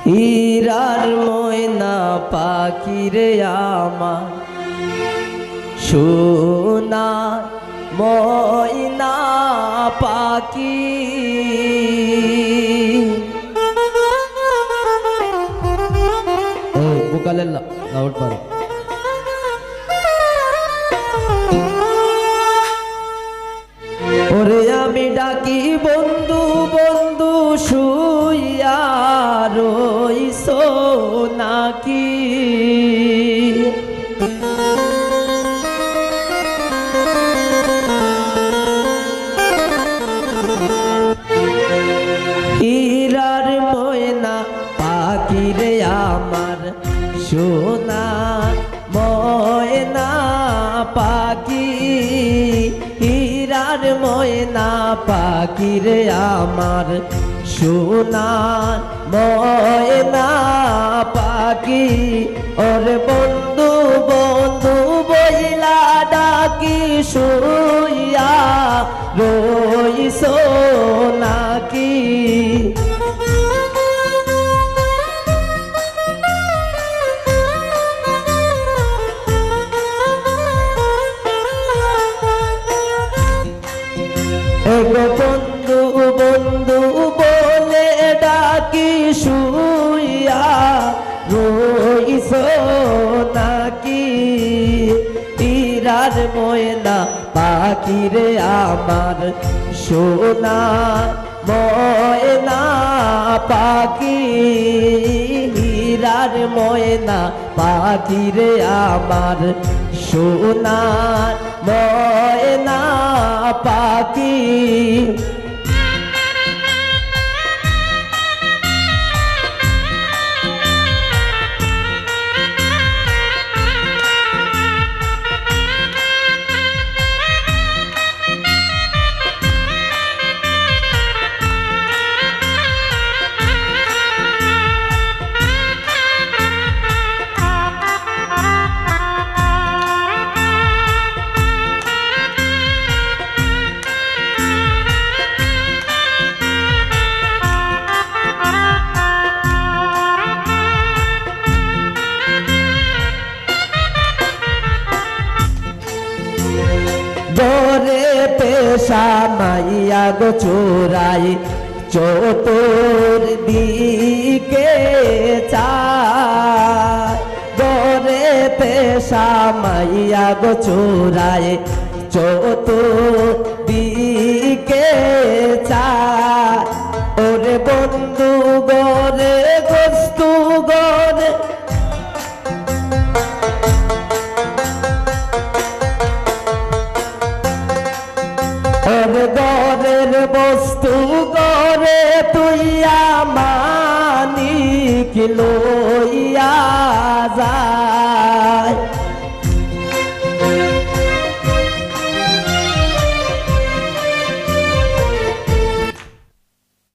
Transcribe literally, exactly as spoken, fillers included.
হীরার ময়না পাখি রে আমার সোনা ময়না পাখি ও বুকালে লাউড পারো ওরে আমি ডাকি বন্ধু বন্ধু শুইয়া রইছো নাকি হীরার ময়না পাখি রে আমার সোনা ময়না পাখি হীরার ময়না পাখি রে আমার সোনার ময়না পাখি ওর বন্ধু বন্ধু বইলা ডাকি শুইয়া রইছো নাকি এগো বন্ধু বন্ধু বলে ডাকি শুইয়া রইছো নাকি হীরার ময়না পাখি রে আমার সোনা ময়না পাখি হীরার ময়না পাখি রে আমার সোনার ময়না পাখি দরে পেশা মাইয়া গো চোরাই চতুর দিকে চায় দরে পেশা মাইয়া গো চোরাই চতুর দিকে চায় ওরে বন্ধু গরে বস্তু গরে গরের বস্তু গরে তুইয়া মানি কিলো